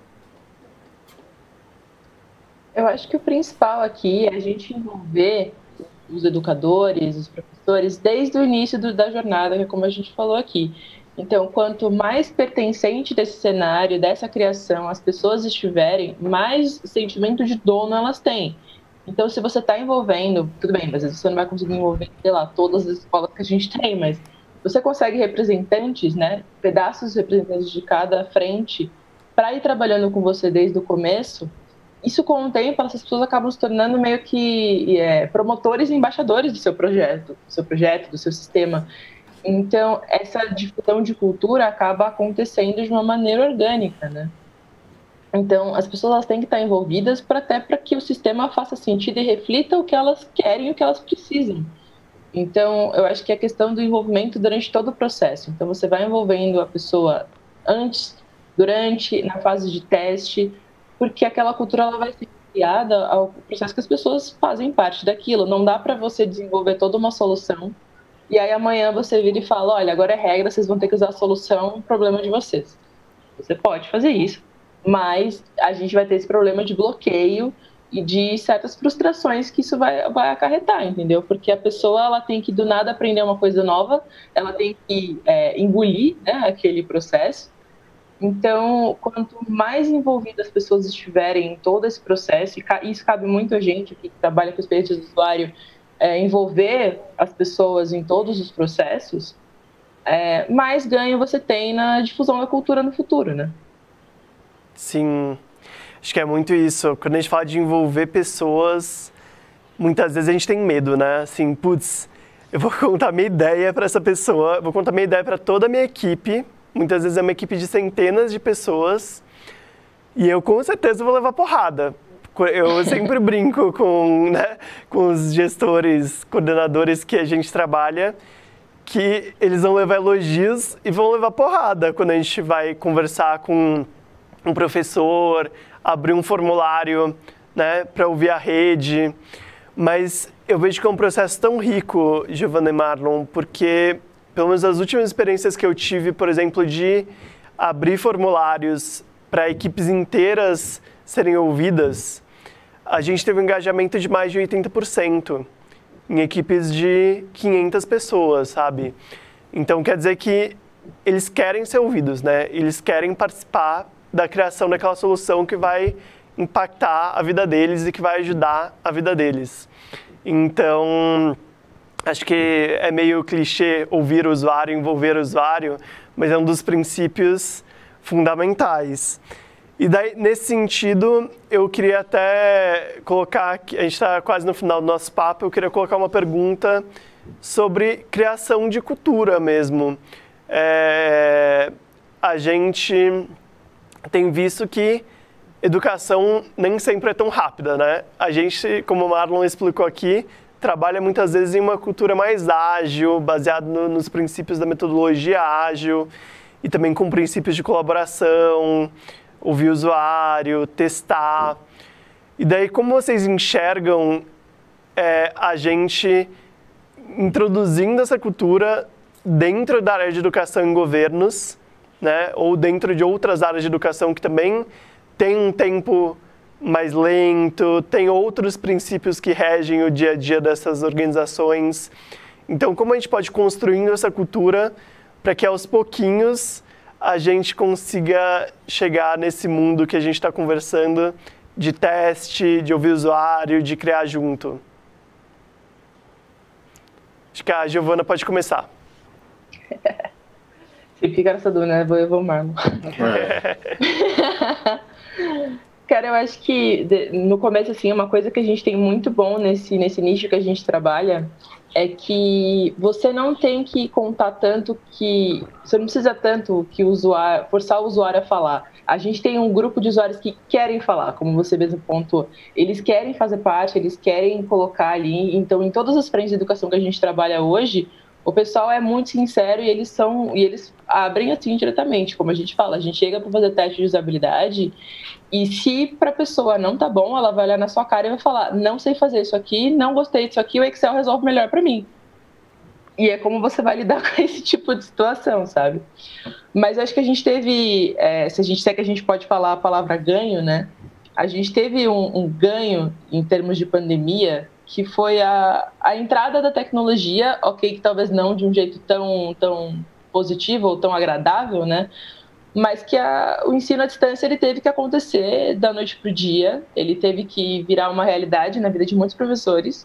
Eu acho que o principal aqui é a gente envolver os educadores, os professores, desde o início do, da jornada, que é como a gente falou aqui. Então, quanto mais pertencente desse cenário, dessa criação, as pessoas estiverem, mais sentimento de dono elas têm. Então, se você está envolvendo, tudo bem, às vezes você não vai conseguir envolver, sei lá, todas as escolas que a gente tem, mas você consegue representantes, né, pedaços representantes de cada frente, para ir trabalhando com você desde o começo. Isso, com o tempo, essas pessoas acabam se tornando meio que é, promotores e embaixadores do seu projeto, do seu projeto, do seu sistema. Então, essa difusão de cultura acaba acontecendo de uma maneira orgânica, né? Então, as pessoas elas têm que estar envolvidas para até para que o sistema faça sentido e reflita o que elas querem e o que elas precisam. Então, eu acho que é a questão do envolvimento durante todo o processo. Então, você vai envolvendo a pessoa antes, durante, na fase de teste, porque aquela cultura ela vai ser criada ao processo que as pessoas fazem parte daquilo. Não dá para você desenvolver toda uma solução e aí amanhã você vira e fala, olha, agora é regra, vocês vão ter que usar a solução, o problema de vocês. Você pode fazer isso, mas a gente vai ter esse problema de bloqueio e de certas frustrações que isso vai, vai acarretar, entendeu? Porque a pessoa ela tem que do nada aprender uma coisa nova, ela tem que é, engolir, né, aquele processo. Então, quanto mais envolvidas as pessoas estiverem em todo esse processo, e isso cabe muito a gente que trabalha com experiência do usuário, é, envolver as pessoas em todos os processos, é, mais ganho você tem na difusão da cultura no futuro, né? Sim, acho que é muito isso. Quando a gente fala de envolver pessoas, muitas vezes a gente tem medo, né? Assim, putz, eu vou contar minha ideia para essa pessoa, eu vou contar minha ideia para toda a minha equipe. Muitas vezes é uma equipe de centenas de pessoas e eu com certeza vou levar porrada. Eu sempre brinco com, né, com os gestores, coordenadores que a gente trabalha, que eles vão levar elogios e vão levar porrada quando a gente vai conversar com um professor, abrir um formulário, né, para ouvir a rede. Mas eu vejo que é um processo tão rico, Giovana e Marlon, porque pelo menos as últimas experiências que eu tive, por exemplo, de abrir formulários para equipes inteiras serem ouvidas, a gente teve um engajamento de mais de oitenta por cento em equipes de quinhentas pessoas, sabe? Então, quer dizer que eles querem ser ouvidos, né? Eles querem participar da criação daquela solução que vai impactar a vida deles e que vai ajudar a vida deles. Então, acho que é meio clichê ouvir o usuário, envolver o usuário, mas é um dos princípios fundamentais. E daí, nesse sentido, eu queria até colocar, a gente está quase no final do nosso papo, eu queria colocar uma pergunta sobre criação de cultura mesmo. É, a gente tem visto que educação nem sempre é tão rápida, né? A gente, como o Marlon explicou aqui, trabalha muitas vezes em uma cultura mais ágil, baseada no, nos princípios da metodologia ágil e também com princípios de colaboração, ouvir o usuário, testar. E daí, como vocês enxergam é, a gente introduzindo essa cultura dentro da área de educação em governos, né, ou dentro de outras áreas de educação que também tem um tempo mais lento, tem outros princípios que regem o dia a dia dessas organizações. Então, como a gente pode ir construindo essa cultura para que aos pouquinhos a gente consiga chegar nesse mundo que a gente está conversando de teste, de ouvir o usuário, de criar junto? Acho que a Giovana pode começar. Se fica nessa dúvida, né? Vou eu vou Marlon. Cara, eu acho que no começo, assim, uma coisa que a gente tem muito bom nesse, nesse nicho que a gente trabalha é que você não tem que contar tanto que... Você não precisa tanto que o usuário, forçar o usuário a falar. A gente tem um grupo de usuários que querem falar, como você mesmo pontuou. Eles querem fazer parte, eles querem colocar ali. Então, em todas as frentes de educação que a gente trabalha hoje, O pessoal é muito sincero e eles são e eles abrem assim diretamente, como a gente fala, a gente chega para fazer teste de usabilidade e se para a pessoa não tá bom, ela vai olhar na sua cara e vai falar, não sei fazer isso aqui, não gostei disso aqui, o Excel resolve melhor para mim. E é como você vai lidar com esse tipo de situação, sabe? Mas acho que a gente teve, é, se a gente disser que a gente pode falar a palavra ganho, né? A gente teve um, um ganho em termos de pandemia, que foi a, a entrada da tecnologia, ok, que talvez não de um jeito tão, tão positivo ou tão agradável, né? Mas que a, o ensino à distância ele teve que acontecer da noite para o dia, ele teve que virar uma realidade na vida de muitos professores.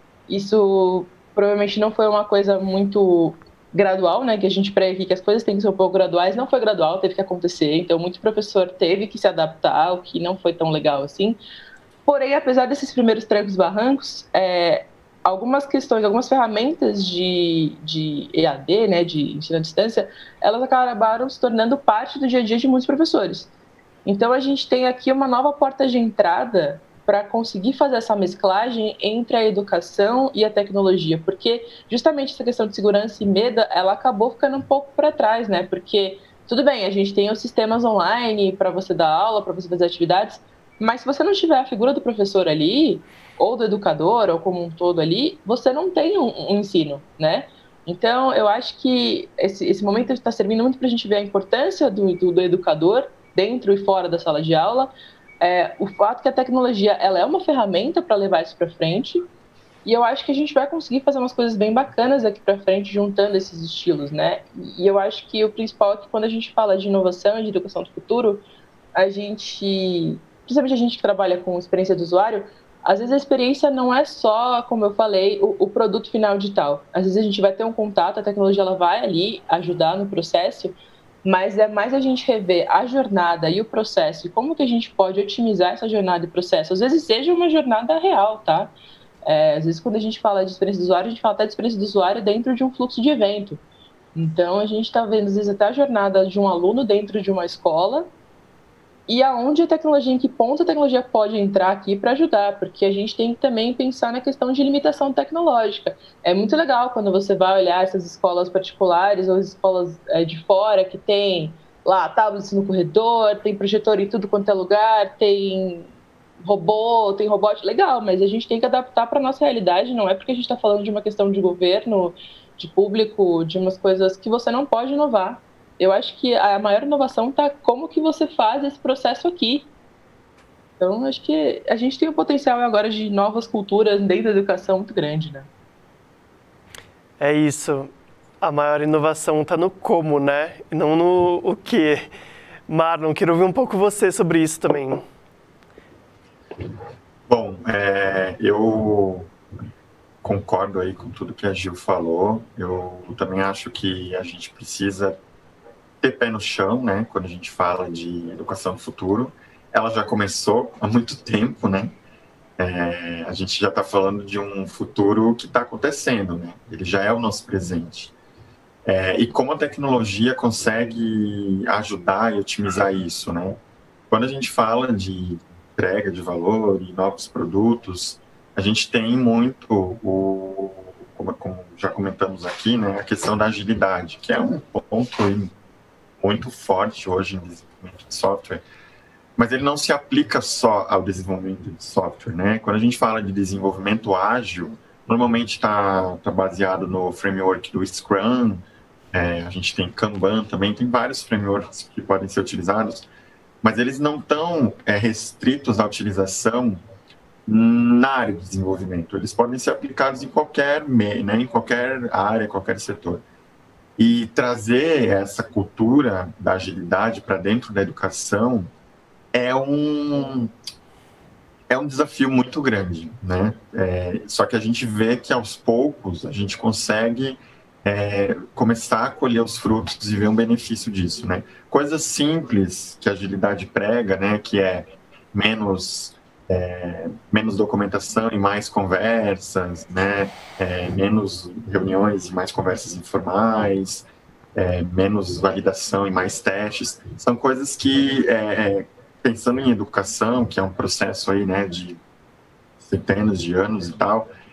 Isso provavelmente não foi uma coisa muito gradual, né? Que a gente prega aqui que as coisas têm que ser um pouco graduais, não foi gradual, teve que acontecer. Então, muito professor teve que se adaptar, o que não foi tão legal assim. Porém, apesar desses primeiros trancos e barrancos, é, algumas questões, algumas ferramentas de, de E A D, né, de ensino à distância, elas acabaram se tornando parte do dia a dia de muitos professores. Então, a gente tem aqui uma nova porta de entrada para conseguir fazer essa mesclagem entre a educação e a tecnologia, porque justamente essa questão de segurança e medo, ela acabou ficando um pouco para trás, né? Porque, tudo bem, a gente tem os sistemas online para você dar aula, para você fazer atividades, mas se você não tiver a figura do professor ali, ou do educador, ou como um todo ali, você não tem um, um ensino, né? Então, eu acho que esse, esse momento está servindo muito para a gente ver a importância do, do, do educador dentro e fora da sala de aula, é, o fato que a tecnologia ela é uma ferramenta para levar isso para frente, e eu acho que a gente vai conseguir fazer umas coisas bem bacanas aqui para frente, juntando esses estilos, né? E eu acho que o principal é que quando a gente fala de inovação e de educação do futuro, a gente, principalmente a gente que trabalha com experiência do usuário, às vezes a experiência não é só, como eu falei, o, o produto final digital. Às vezes a gente vai ter um contato, a tecnologia ela vai ali ajudar no processo, mas é mais a gente rever a jornada e o processo e como que a gente pode otimizar essa jornada e processo. Às vezes seja uma jornada real, tá? É, às vezes quando a gente fala de experiência do usuário, a gente fala até de experiência do usuário dentro de um fluxo de evento. Então a gente está vendo às vezes até a jornada de um aluno dentro de uma escola e aonde a tecnologia, em que ponto a tecnologia pode entrar aqui para ajudar, porque a gente tem que também pensar na questão de limitação tecnológica. É muito legal quando você vai olhar essas escolas particulares ou as escolas é, de fora que tem lá tablets no corredor, tem projetor em tudo quanto é lugar, tem robô, tem robótica, legal, mas a gente tem que adaptar para a nossa realidade, não é porque a gente está falando de uma questão de governo, de público, de umas coisas que você não pode inovar. Eu acho que a maior inovação está como que você faz esse processo aqui. Então, acho que a gente tem um potencial agora de novas culturas dentro da educação muito grande, né? É isso. A maior inovação está no como, né? E não no o quê. Marlon, quero ouvir um pouco você sobre isso também. Bom, é, eu concordo aí com tudo que a Gil falou. Eu também acho que a gente precisa ter pé no chão, né, quando a gente fala de educação do futuro. Ela já começou há muito tempo, né? É, a gente já está falando de um futuro que está acontecendo, né? Ele já é o nosso presente. É, e como a tecnologia consegue ajudar e otimizar isso, né? Quando a gente fala de entrega de valor e novos produtos, a gente tem muito o, como, como já comentamos aqui, né, a questão da agilidade, que é um ponto muito forte hoje em desenvolvimento de software, mas ele não se aplica só ao desenvolvimento de software, né? Quando a gente fala de desenvolvimento ágil, normalmente está tá baseado no framework do Scrum, é, a gente tem Kanban também, tem vários frameworks que podem ser utilizados, mas eles não estão é, restritos à utilização na área de desenvolvimento. Eles podem ser aplicados em qualquer, né, em qualquer área, qualquer setor. E trazer essa cultura da agilidade para dentro da educação é um, é um desafio muito grande, né? É, só que a gente vê que aos poucos a gente consegue é, começar a colher os frutos e ver um benefício disso, né? Coisas simples que a agilidade prega, né? Que é menos... É, menos documentação e mais conversas, né? É, menos reuniões e mais conversas informais, é, menos validação e mais testes. São coisas que, é, pensando em educação, que é um processo aí, né, de centenas de anos e tal,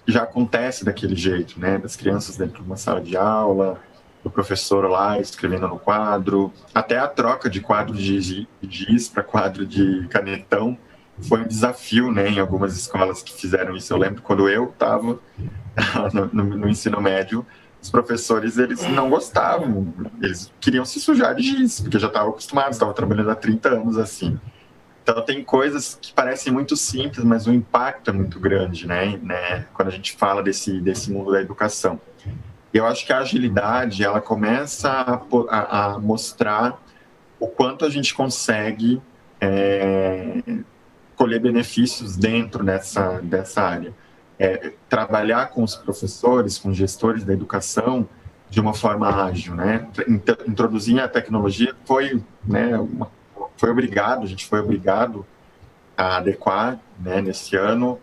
já acontece daquele jeito, né? Das crianças dentro de uma sala de aula, do professor lá escrevendo no quadro, até a troca de quadro de giz para quadro de canetão foi um desafio, né? Em algumas escolas que fizeram isso. Eu lembro quando eu estava no, no, no ensino médio, os professores, eles não gostavam, eles queriam se sujar de giz, porque já estavam acostumados, estavam trabalhando há trinta anos assim. Então, tem coisas que parecem muito simples, mas o impacto é muito grande, né? né? Quando a gente fala desse, desse mundo da educação. Eu acho que a agilidade, ela começa a, a, a mostrar o quanto a gente consegue é, colher benefícios dentro dessa, dessa área. É, trabalhar com os professores, com gestores da educação, de uma forma ágil, né? Introduzir a tecnologia foi, né, uma foi obrigado, a gente foi obrigado a adequar, né, nesse ano,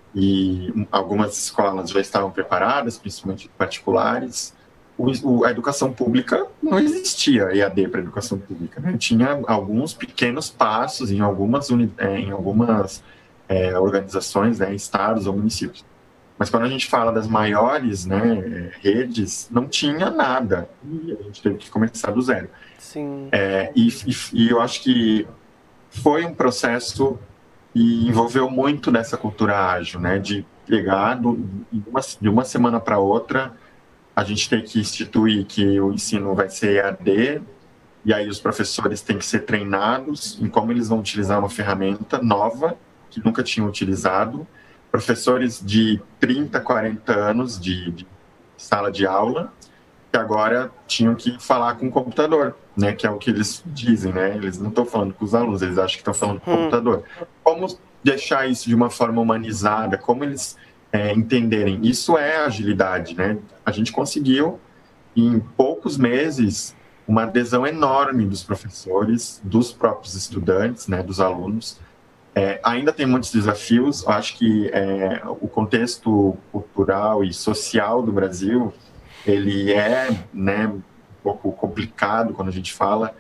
e algumas escolas já estavam preparadas, principalmente particulares. O, o, a educação pública não existia E A D para a educação pública, né? Tinha alguns pequenos passos em algumas, uni, em algumas é, organizações, né, estados ou municípios. Mas quando a gente fala das maiores, né, redes, não tinha nada, e a gente teve que começar do zero. Sim. É, e, e, e eu acho que foi um processo que envolveu muito dessa cultura ágil, né? De pegar do, de, uma, de uma semana para outra, a gente tem que instituir que o ensino vai ser E A D, e aí os professores têm que ser treinados em como eles vão utilizar uma ferramenta nova, que nunca tinham utilizado. Professores de trinta, quarenta anos de, de sala de aula, que agora tinham que falar com o computador, né, que é o que eles dizem, né, eles não estão falando com os alunos, eles acham que estão falando com o computador. Como deixar isso de uma forma humanizada, como eles é, entenderem? Isso é agilidade, né? A gente conseguiu, em poucos meses, uma adesão enorme dos professores, dos próprios estudantes, né, dos alunos. É, ainda tem muitos desafios, eu acho que é, o contexto cultural e social do Brasil, ele é, né, um pouco complicado quando a gente fala,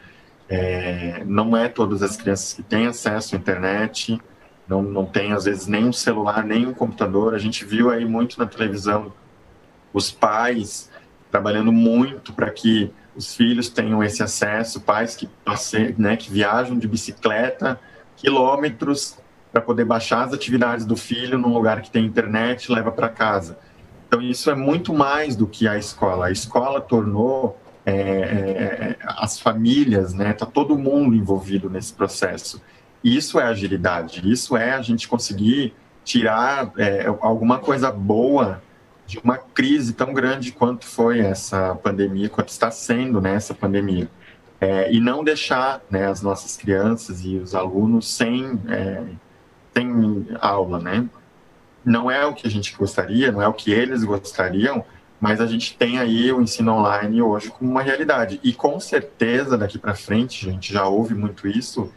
é, não é todas as crianças que têm acesso à internet, não, não tem às vezes nem um celular, nem um computador. A gente viu aí muito na televisão os pais trabalhando muito para que os filhos tenham esse acesso, pais que, né, que viajam de bicicleta quilômetros para poder baixar as atividades do filho num lugar que tem internet e leva para casa. Então, isso é muito mais do que a escola. A escola tornou é, é, as famílias, né? Está todo mundo envolvido nesse processo. Isso é agilidade, isso é a gente conseguir tirar é, alguma coisa boa de uma crise tão grande quanto foi essa pandemia, quanto está sendo, né, essa pandemia. É, e não deixar, né, as nossas crianças e os alunos sem, é, sem aula, né? Não é o que a gente gostaria, não é o que eles gostariam, mas a gente tem aí o ensino online hoje como uma realidade. E com certeza, daqui para frente, a gente já ouve muito isso,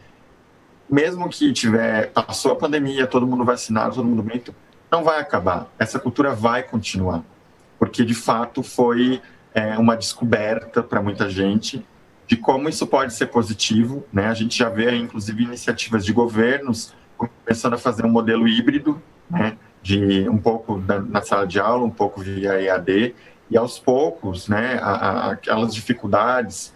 mesmo que tiver, passou a pandemia, todo mundo vacinado, todo mundo bem, não vai acabar. Essa cultura vai continuar, porque de fato foi é, uma descoberta para muita gente de como isso pode ser positivo, né? A gente já vê, inclusive, iniciativas de governos começando a fazer um modelo híbrido, né? De um pouco da, na sala de aula, um pouco via E A D, e aos poucos, né, a, a, aquelas dificuldades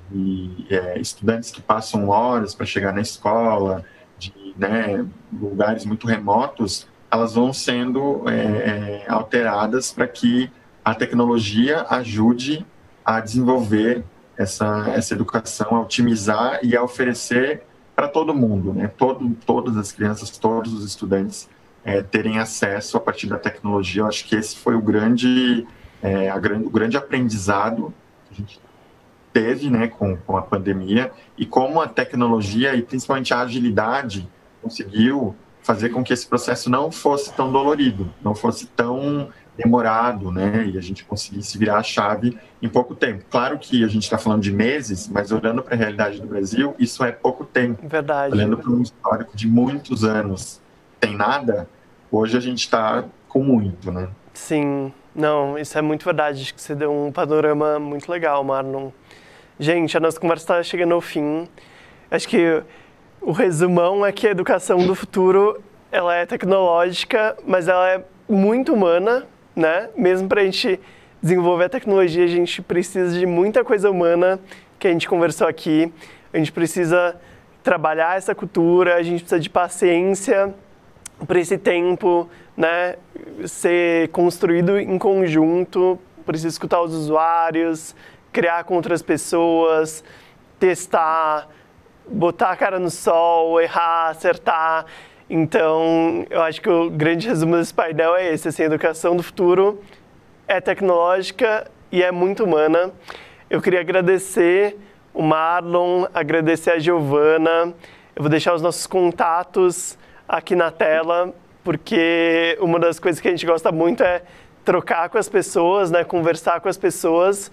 de é, estudantes que passam horas para chegar na escola, de, né, lugares muito remotos, elas vão sendo é, é, alteradas para que a tecnologia ajude a desenvolver essa, essa educação, a otimizar e a oferecer para todo mundo, né, todo, todas as crianças, todos os estudantes, É, terem acesso a partir da tecnologia. Eu acho que esse foi o grande, é, a grande, o grande aprendizado que a gente teve, né, com, com a pandemia, e como a tecnologia e principalmente a agilidade conseguiu fazer com que esse processo não fosse tão dolorido, não fosse tão demorado, né, e a gente conseguisse virar a chave em pouco tempo. Claro que a gente está falando de meses, mas olhando para a realidade do Brasil, isso é pouco tempo. Verdade. Olhando para um histórico de muitos anos, tem nada, hoje a gente está com muito, né? Sim, não, isso é muito verdade, acho que você deu um panorama muito legal, Marlon. Gente, a nossa conversa está chegando ao fim. Acho que o resumão é que a educação do futuro, ela é tecnológica, mas ela é muito humana, né? Mesmo para a gente desenvolver a tecnologia, a gente precisa de muita coisa humana que a gente conversou aqui. A gente precisa trabalhar essa cultura, a gente precisa de paciência para esse tempo, né, ser construído em conjunto, precisa escutar os usuários, criar com outras pessoas, testar, botar a cara no sol, errar, acertar. Então, eu acho que o grande resumo desse painel é esse, assim, a educação do futuro é tecnológica e é muito humana. Eu queria agradecer o Marlon, agradecer a Giovana. Eu vou deixar os nossos contatos aqui na tela, porque uma das coisas que a gente gosta muito é trocar com as pessoas, né, conversar com as pessoas.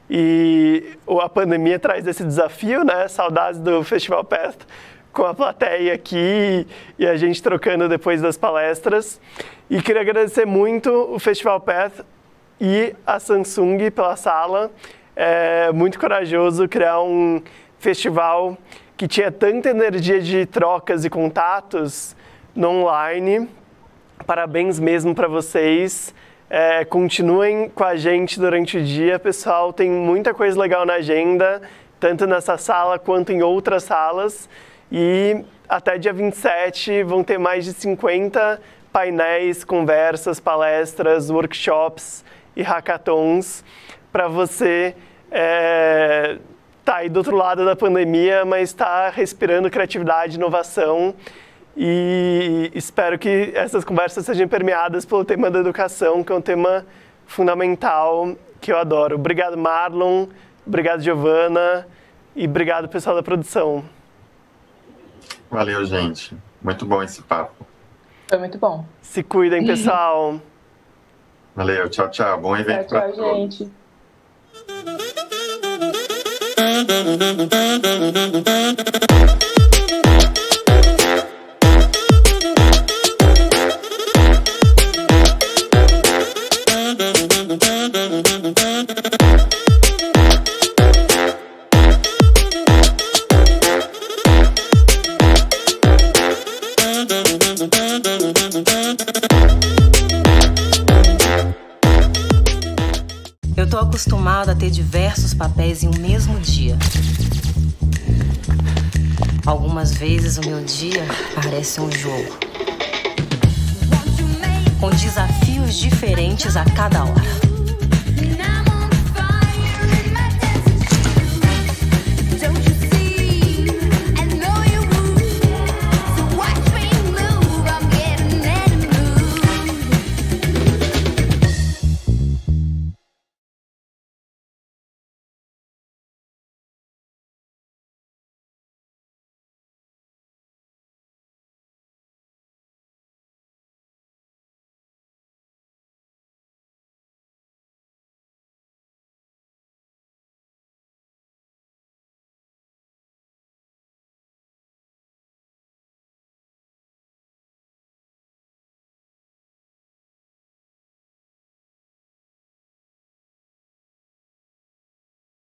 E a pandemia traz esse desafio, né? Saudades do Festival Path com a plateia aqui e a gente trocando depois das palestras. E queria agradecer muito o Festival Path e a Samsung pela sala. É muito corajoso criar um festival que tinha tanta energia de trocas e contatos no online. Parabéns mesmo para vocês. É, continuem com a gente durante o dia, pessoal. Tem muita coisa legal na agenda, tanto nessa sala quanto em outras salas. E até dia vinte e sete vão ter mais de cinquenta painéis, conversas, palestras, workshops e hackathons para você é, tá aí do outro lado da pandemia, mas está respirando criatividade, inovação. E espero que essas conversas sejam permeadas pelo tema da educação, que é um tema fundamental que eu adoro. Obrigado, Marlon. Obrigado, Giovana. E obrigado, pessoal da produção. Valeu, gente. Muito bom esse papo. Foi muito bom. Se cuidem, pessoal. Valeu. Tchau, tchau. Bom evento para todos. Tchau, gente. Eu tô acostumada a ter diversos papéis em um mesmo dia. Algumas vezes o meu dia parece um jogo, com desafios diferentes a cada hora.